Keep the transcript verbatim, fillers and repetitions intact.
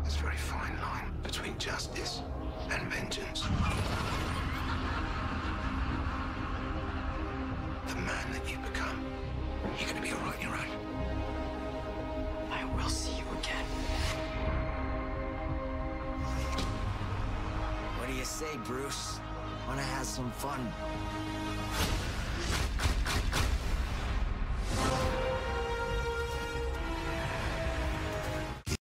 There's a very fine line between justice and vengeance. The man that you become, you're gonna be all right on your own. I will see you again. What do you say, Bruce? Wanna have some fun?